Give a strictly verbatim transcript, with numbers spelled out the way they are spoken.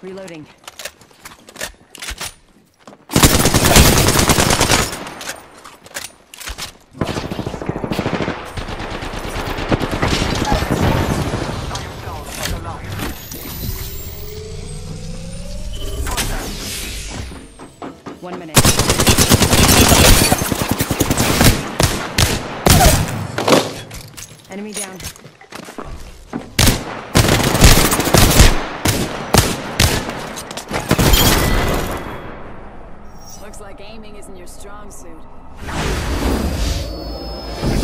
Reloading. One minute. Enemy down. Looks like aiming isn't your strong suit.